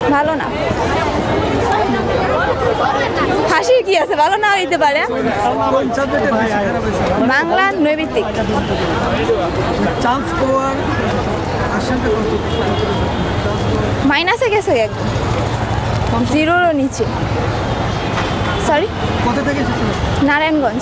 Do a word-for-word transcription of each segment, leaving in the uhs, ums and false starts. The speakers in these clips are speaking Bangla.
ভালো না। হাসির কি আছে, ভালো না হইতে পারে। বাংলা নৈবিত্তিক। মাইনাসে গেছে একদম, জিরোরও নিচে। সরি, নারায়ণগঞ্জ।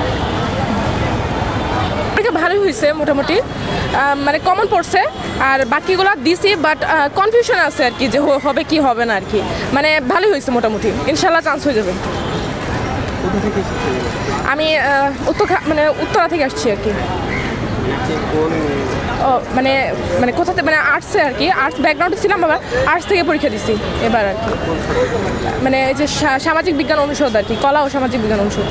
ভালোই হয়েছে মোটামুটি, মানে কমন পড়ছে, আর বাকিগুলো দিছি বাট কনফিউশন আছে আর কি, যে হবে কি হবে না আর কি। মানে ভালোই হয়েছে মোটামুটি, ইনশাল্লাহ চান্স হয়ে যাবে। আমি উত্তর মানে উত্তরা থেকে আসছি আর কি। ও মানে মানে কোথাতে, মানে আর্টসে আর কি, আর্টস ব্যাকগ্রাউন্ডে ছিলাম, আবার আর্টস থেকে পরীক্ষা দিচ্ছি এবার আর কি। মানে এই যে সামাজিক বিজ্ঞান অনুষদ আর কি, কলা ও সামাজিক বিজ্ঞান অনুষদ।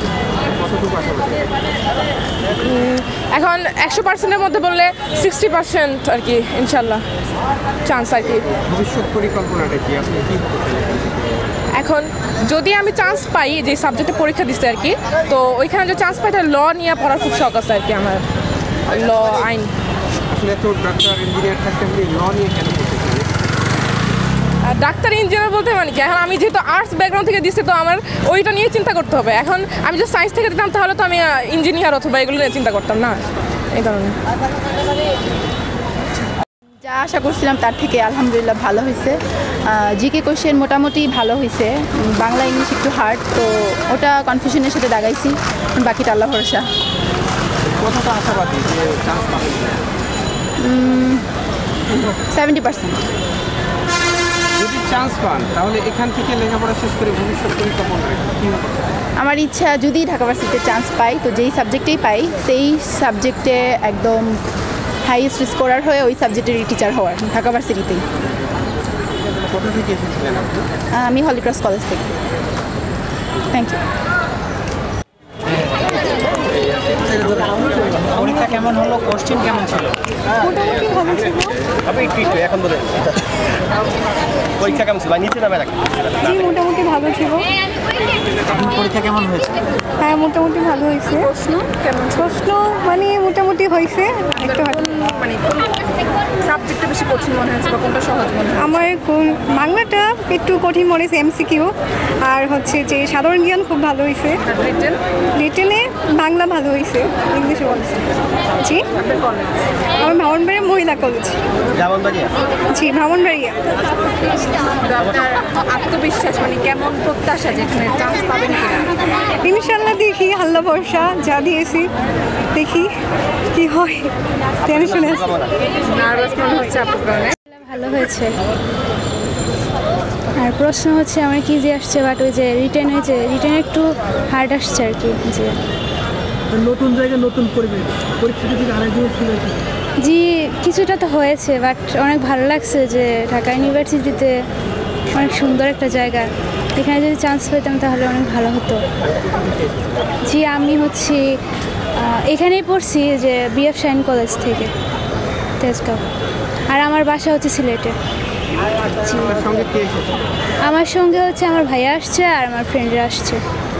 এখন একশো পার্সেন্টের মধ্যে বললে সিক্সটি পার্সেন্ট আর কি ইনশাল্লাহ চান্স আর কি। ভবিষ্যৎ পরিকল্পনাটা কি, আপনি কি এখন যদি আমি চান্স পাই, যে সাবজেক্টে পরীক্ষা দিচ্ছি আর কি, তো ওইখানে যে চান্স পাই, ল নিয়ে পড়ার খুব শখ আছে আর কি আমার, ল আইন। আসলে তো ডাক্তার ইঞ্জিনিয়ার থাকতে আপনি ল নিয়ে কেন পড়তে চান? ডাক্তার ইঞ্জিনিয়ার বলতে মানে কি, এখন আমি যেহেতু আর্টস ব্যাকগ্রাউন্ড থেকে দিচ্ছি, তো আমার ওইটা নিয়ে চিন্তা করতে হবে। এখন আমি যদি সায়েন্স থেকে দিতাম, তাহলে তো আমি ইঞ্জিনিয়ার অথবা এগুলো নিয়ে চিন্তা করতাম না, এই কারণে। যা আশা করছিলাম তার থেকে আলহামদুলিল্লাহ ভালো হয়েছে। জিকে কোশ্চেন মোটামুটি ভালো হয়েছে, বাংলা ইংলিশ একটু হার্ড, তো ওটা কনফিউশনের সাথে দাগাইছি, বাকিটা আল্লাহ ভরসা। কতটা আশাবাদী যে চান্স পাবেন? Seventy percent. যদি চান্স পান, তাহলে এখান থেকে লেখাপড়া শেষ করে ভবিষ্যৎ পরিকল্পনা কী হবে? আমার ইচ্ছা যদি ঢাকা ভার্সিটিতে চান্স পাই, তো যেই সাবজেক্টেই পাই সেই সাবজেক্টে একদম হাইয়েস্ট স্কোরার হয়ে ওই সাবজেক্টেরই টিচার হওয়ার, ঢাকা ভার্সিটিতেই। কোথা থেকে এসেছিলেন আপনি? আমি হলিক্রস কলেজ থেকে। Thank you. পরীক্ষা কেমন হলো, কোশ্চেন কেমন ছিল? মোটামুটি ভালো ছিল। আপনি একটু একটু এখন বলে পরীক্ষা কেমন ছিল, নিচে নামে রাখি। জি, মোটামুটি ভালো ছিল। পরীক্ষা কেমন হয়েছে? হ্যাঁ, মোটামুটি ভালো হয়েছে। প্রশ্ন কেমন? প্রশ্ন মানে মোটামুটি হয়েছে, একটু মানে কোন সাবজেক্টটা বেশি কঠিন মনে হয়েছে বা কোনটা সহজ মনে হয়েছে? আমার বাংলাটা একটু কঠিন মনে হয়েছে, এমসিকিউ। আর হচ্ছে যে সাধারণ জ্ঞান খুব ভালো হয়েছে। রিটেন? রিটেনে বাংলা ভালো হয়েছে, ইংলিশে বলছে। জি, আমার ব্রাহ্মণবাড়িয়া মহিলা কলেজ। ব্রাহ্মণবাড়িয়া? জি, ব্রাহ্মণবাড়িয়া। আপনার আত্মবিশ্বাস মানে কেমন, প্রত্যাশা যেখানে চান্স পাবেন কিনা? ইনশাল্লাহ দেখি, আল্লাহ ভরসা, যা দিয়েছি দেখি কি হয়। টেনশন আছে, নার্ভাস মনে হচ্ছে আপনার কারণে? ভালো হয়েছে। আর প্রশ্ন হচ্ছে আমার কি যে আসছে, বাট ওই যে রিটেন হয়েছে, রিটেন একটু হার্ড আসছে আর কি। যে নতুন জায়গায় নতুন পরিবেশ, পরীক্ষাটা থেকে আরেক জিনিস ছিল। জি, কিছুটা তো হয়েছে, বাট অনেক ভালো লাগছে যে ঢাকা ইউনিভার্সিটিতে অনেক সুন্দর একটা জায়গা, এখানে যদি চান্স পেতাম তাহলে অনেক ভালো হতো। জি, আমি হচ্ছি এখানেই পড়ছি, যে বিএফ শাইন কলেজ থেকে, তেজগাঁও। আর আমার বাসা হচ্ছে সিলেটে। আমার সঙ্গে হচ্ছে আমার ভাইয়া আসছে আর আমার ফ্রেন্ডরা আসছে।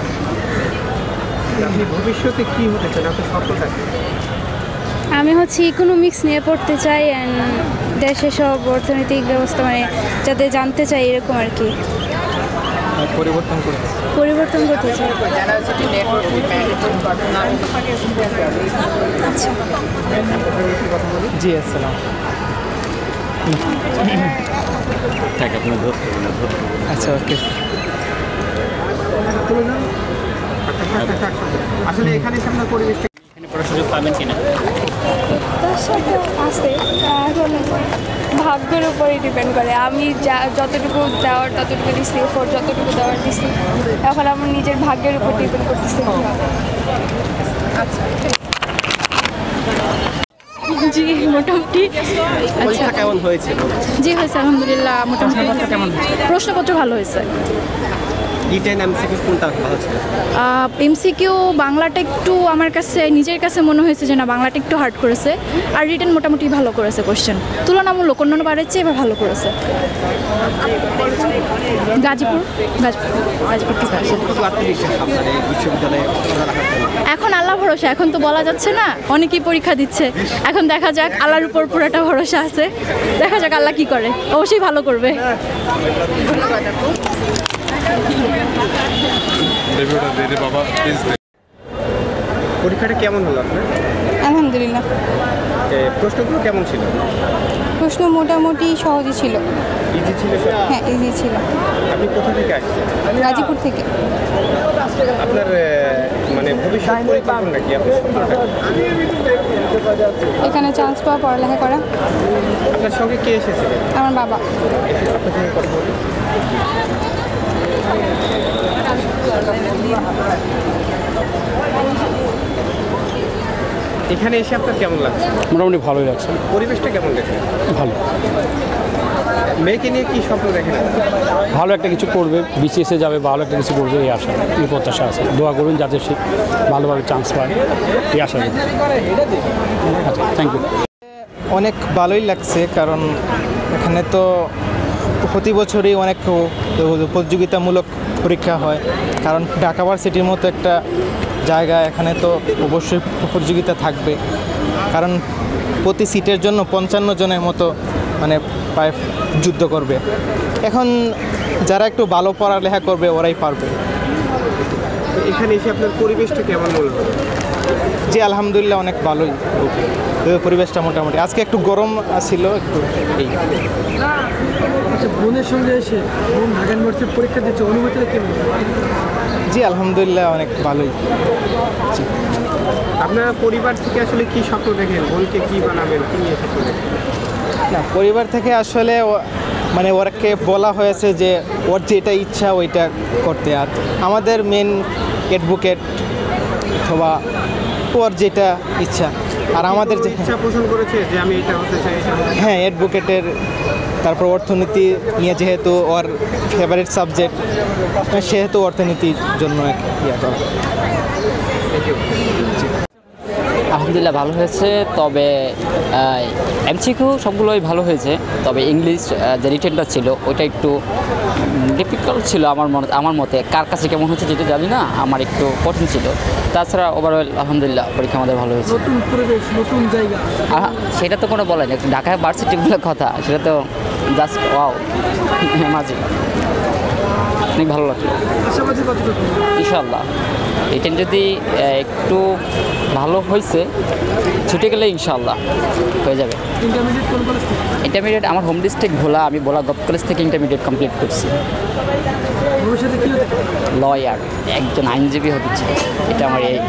আপনি ভবিষ্যতে কি হতে চান, আপনার স্বপ্নটা কি? আমি হচ্ছে ইকোনমিক্স নিয়ে পড়তে চাই, অ্যান্ড দেশের সব অর্থনৈতিক ব্যবস্থা মানে যাতে জানতে চাই, এরকম আর কি। পরিবর্তন করতে পরিবর্তন করতে চাই। আচ্ছা, জি আসসালাম। আচ্ছা, ওকে। আসলে এখানে সামনে পরিবেশটা পড়ার সুযোগ পাবেন কিনা? আছে, এখন ভাগ্যের উপরে ডিপেন্ড করে। আমি যা যতটুকু দেওয়ার ততটুকু দিচ্ছি, ফোর যতটুকু দেওয়ার দিচ্ছি, এখন আমার নিজের ভাগ্যের উপর ডিপেন্ড করতেছে। আচ্ছা, জি, মোটামুটি। আচ্ছা, কেমন হয়েছে? জি হয়েছে আলহামদুলিল্লাহ, মোটামুটি। কেমন হয়েছে? প্রশ্নপত্র ভালো হয়েছে। রিটেন এমসিকিউ কোনটা ভালো ছিল? এমসিকিউ বাংলাটা একটু আমার কাছে নিজের কাছে মনে হয়েছে যে না, বাংলাটা একটু হার্ড করেছে, আর রিটেন মোটামুটি ভালো করেছে। কোশ্চেন তুলনামূলক অন্যান্য বারের চেয়ে এবার ভালো করেছে। গাজীপুর গাজীপুর গাজীপুর থেকে আসে। এখন আল্লাহ ভরসা, এখন তো বলা যাচ্ছে না, অনেকেই পরীক্ষা দিচ্ছে, এখন দেখা দেখা যাক, আল্লাহর উপর পুরোটা ভরসা আছে, দেখা যাক আল্লাহ কি করে, অবশ্যই ভালো করবে। পরীক্ষাটা কেমন হলো আপনার? আলহামদুলিল্লাহ, এ, প্রশ্নগুলো কেমন ছিল? প্রশ্ন মোটামুটি সহজই ছিল। ইজি ছিল সব? হ্যাঁ, ইজি ছিল। আপনি কোথা থেকে আসছেন? গাজীপুর থেকে। আপনার এ, মানে ভবিষ্যৎ পরিকল্পনা কি? আপনি স্বপ্নটা কি? এখানে চান্স পাওয়া, পড়ালেখা করা। আপনার সঙ্গে কে এসেছিলেন? আমার বাবা। আপনার সঙ্গে কথা বলি। এখানে এসে আপনার কেমন লাগছে? মোটামুটি ভালোই লাগছে। পরিবেশটা কেমন দেখেন? ভালো। মেয়েকে নিয়ে কি স্বপ্ন দেখেন? ভালো একটা কিছু করবে, বিসিএসে যাবে, ভালো একটা কিছু করবে, এই আশা, এই প্রত্যাশা আছে। দোয়া করুন যাতে সে ভালোভাবে চান্স পায়, এই আশা। আচ্ছা, থ্যাংক ইউ। অনেক ভালোই লাগছে, কারণ এখানে তো প্রতি বছরই অনেক প্রতিযোগিতামূলক পরীক্ষা হয়, কারণ ঢাকা ভার্সিটির মতো একটা জায়গা, এখানে তো অবশ্যই প্রতিযোগিতা থাকবে, কারণ প্রতি সিটের জন্য পঞ্চান্ন জনের মতো মানে প্রায় যুদ্ধ করবে। এখন যারা একটু ভালো পড়ালেখা করবে ওরাই পারবে। এখানে এসে আপনার পরিবেশটা কেমন মনে হলো? জি আলহামদুলিল্লাহ, অনেক ভালোই পরিবেশটা মোটামুটি। আজকে একটু গরম ছিল একটু এই। আচ্ছা, বোনের সঙ্গে এসে বোন ঢাকা ইউনিভার্সিটির পরীক্ষা দিচ্ছে, অনুভূতিটা কেমন? জি আলহামদুলিল্লাহ, অনেক ভালোই। জি, আপনারা পরিবার থেকে আসলে কি স্বপ্ন দেখেন? বোনকে কি বানাবেন, কি নিয়ে স্বপ্ন দেখেন? না, পরিবার থেকে আসলে ও- মানে ওরাকে বলা হয়েছে যে ওর যেটা ইচ্ছা ওইটা করতে, আর আমাদের মেন অ্যাডভোকেট অথবা ওর যেটা ইচ্ছা, আর আমাদের যে ইচ্ছা পোষণ করেছে যে আমি এটা হতে চাই, এটা হতে চাই। হ্যাঁ অ্যাডভোকেটের, তারপর অর্থনীতি নিয়ে যেহেতু ওর ফেভারিট সাবজেক্ট, সেহেতু অর্থনীতির জন্য ইয়ে করা। আলহামদুলিল্লাহ ভালো হয়েছে, তবে এমসিকিউ সবগুলোই ভালো হয়েছে, তবে ইংলিশ যে রিটেনটা ছিল ওইটা একটু ডিফিকাল্ট ছিল আমার মনে আমার মতে। কার কাছে কেমন হচ্ছে যেটা জানি না, আমার একটু কঠিন ছিল। তাছাড়া ওভারঅল আলহামদুলিল্লাহ পরীক্ষা আমাদের ভালো হয়েছে। নতুন পরিবেশ, নতুন জায়গা, আহা, সেটা তো কোনো বলে না, ঢাকা ভার্সিটিগুলোর কথা, সেটা তো জাস্ট ওয়াও, মাঝে অনেক ভালো লাগলো। আশাবাদী কতটুকু? ইনশাআল্লাহ রিটেন যদি একটু ভালো হয়েছে, ছুটে গেলে ইনশাআল্লাহ হয়ে যাবে। ইন্টারমিডিয়েট কোন কলেজ থেকে? ইন্টারমিডিয়েট আমার হোম ডিস্ট্রিক্ট ভোলা, আমি ভোলা গভ কলেজ থেকে ইন্টারমিডিয়েট কমপ্লিট করছি। ভবিষ্যতে কি হতে চান? লয়ার, একজন আইনজীবী হতে চাই, এটা আমার এই।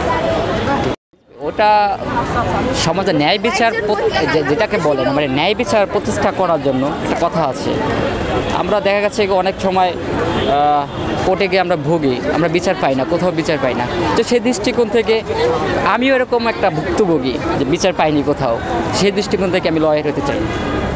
ওটা সমাজে ন্যায় বিচার প্রত- যে- যেটাকে বলে না, মানে ন্যায় বিচার প্রতিষ্ঠা করার জন্য একটা কথা আছে। আমরা দেখা গেছে যে অনেক সময় কোর্টে গিয়ে আমরা ভুগি, আমরা বিচার পাই না, কোথাও বিচার পাই না। তো সেই দৃষ্টিকোণ থেকে আমিও এরকম একটা ভুক্তভোগী, যে বিচার পাইনি কোথাও, সেই দৃষ্টিকোণ থেকে আমি লয়ার হতে চাই।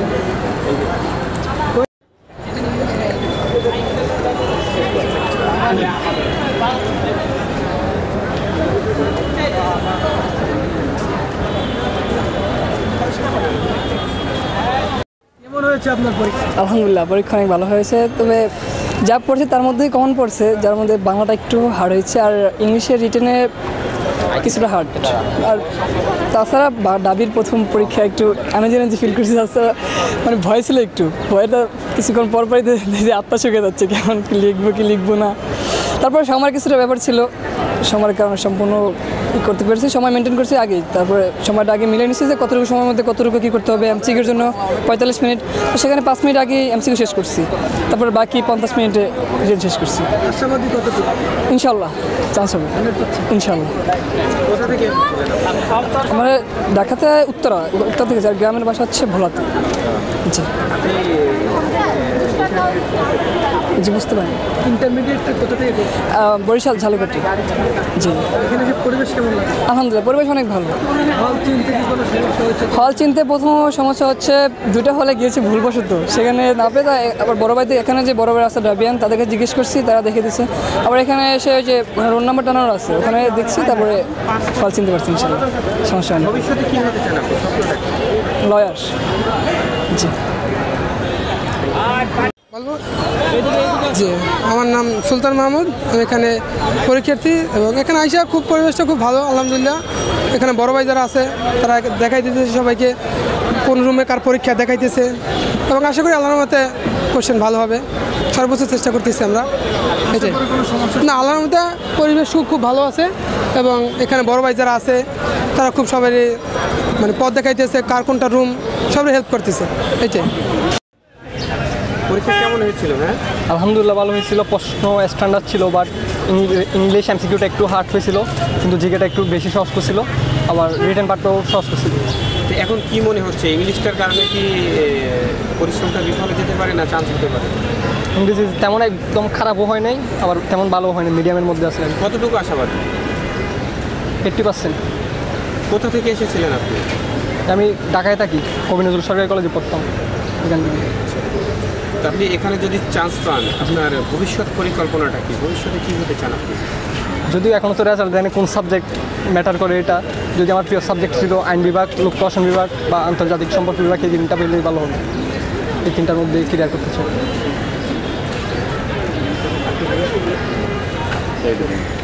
কেমন হয়েছে আপনার পরীক্ষা? আলহামদুলিল্লাহ পরীক্ষা অনেক ভালো হয়েছে, তবে যা পড়ছে তার মধ্যেই কমন পড়ছে, যার মধ্যে বাংলাটা একটু হার্ড হয়েছে, আর ইংলিশের রিটেনে কিছুটা হার্ড। আর তাছাড়া বা- ডাবির প্রথম পরীক্ষা একটু এনার্জি ফিল করছি, তাছাড়া মানে ভয় ছিল একটু, ভয়টা কিছুক্ষণ পর পরই দেখি আত্মা চুকে যাচ্ছে, কেমন কি লিখবো কি লিখবো না। তারপরে সময়ের কিছুটা ব্যাপার ছিল, সময়ের কারণে সম্পূর্ণ ই করতে পেরেছি, সময় মেনটেন করছি আগেই, তারপরে সময়টা আগে মিলে নিচ্ছি যে কতটুকু সময়ের মধ্যে কতটুকু কী করতে হবে। এমসিকিউর জন্য পঁয়তাল্লিশ মিনিট, তো সেখানে পাঁচ মিনিট আগে এমসিকিউ শেষ করছি, তারপরে বাকি পঞ্চাশ মিনিটে রিটেন শেষ করছি। আশাবাদী কতটুকু? ইনশাল্লাহ চান্স হবে, ইনশাল্লাহ। কোথা থেকে? আমার ঢাকাতে উত্তরা, উত্তর থেকে যার গ্রামের বাসা হচ্ছে ভোলাতে। জি জি বুঝতে পারি। ইন্টারমিডিয়েটটা কোথা থেকে করছেন? আহ, বরিশাল ঝালকাঠি। জি, এখানে এসে পরিবেশ কেমন লাগে? আলহামদুলিল্লাহ পরিবেশ অনেক ভালো। হল চিনতে কি কোনো সমস্যা হয়েছে? হল চিনতে প্রথম সমস্যা হচ্ছে দুটো হলে গিয়েছি ভুলবশত, সেখানে না পেয়ে তাই আবার বড় ভাইতে এখানে যে বড় ভাই আছে ডাবিয়ান, তাদেরকে জিজ্ঞেস করছি, তারা দেখে দিচ্ছে। আবার এখানে এসে ওই যে রোল নাম্বার টানানো আছে, ওখানে দেখছি, তারপরে হল চিনতে পারছি ইনশাল্লাহ, সমস্যা নেই। ভবিষ্যতে কি হতে চান আপনি? স্বপ্নটা কি? লয়ার। জি জি আমার নাম সুলতান মাহমুদ, আমি এখানে পরীক্ষার্থী এবং এখানে আইসা খুব পরিবেশটা খুব ভালো আলহামদুলিল্লাহ। এখানে বড় ভাই যারা আছে তারা দেখাই দিতেছে সবাইকে কোন রুমে কার পরীক্ষা দেখাইতেছে এবং আশা করি আল্লাহর মতে কোশ্চেন ভালো হবে, সর্বোচ্চ চেষ্টা করতেছি আমরা। এটাই না, আল্লাহর মতে পরিবেশ খুব খুব ভালো আছে এবং এখানে বড় ভাই যারা আছে তারা খুব সবাই মানে পথ দেখাইতেছে কার কোনটা রুম সবাই হেল্প করতেছে। এটাই। পরীক্ষা কেমন হয়েছিল? হ্যাঁ আলহামদুলিল্লাহ ভালো হয়েছিল, প্রশ্ন স্ট্যান্ডার্ড ছিল, বাট ইংলিশ এমসিকিউটা একটু হার্ড হয়েছিল, কিন্তু জিকেটা একটু বেশি সহজ করছিল, আবার রিটেন পার্টটাও সহজ করছিল। তো এখন কি মনে হচ্ছে ইংলিশটার কারণে কি পরিশ্রমটা বিফলে যেতে পারে না চান্স হতে পারে? ইংরেজি তেমন একদম খারাপও হয় নাই, আবার তেমন ভালোও হয় না, মিডিয়ামের মধ্যে আছে। কতটুকু আশাবাদী? Eighty percent. কোথা থেকে এসেছিলেন আপনি? আমি ঢাকায় থাকি, কবি নজরুল সরকারি কলেজে পড়তাম এখান থেকে। তো আপনি এখানে যদি চান্স পান আপনার ভবিষ্যৎ পরিকল্পনাটা কি? ভবিষ্যতে কী হতে চান আপনি? যদিও এখনও তো রেজাল্ট দেয়নি কোন সাবজেক্ট ম্যাটার করে, এটা যদি আমার প্রিয় সাবজেক্ট ছিল আইন বিভাগ, লোক প্রশাসন বিভাগ বা আন্তর্জাতিক সম্পর্ক বিভাগ, এই তিনটা পেলেই ভালো হবে। এই তিনটার মধ্যে ক্লিয়ার করতে চাই।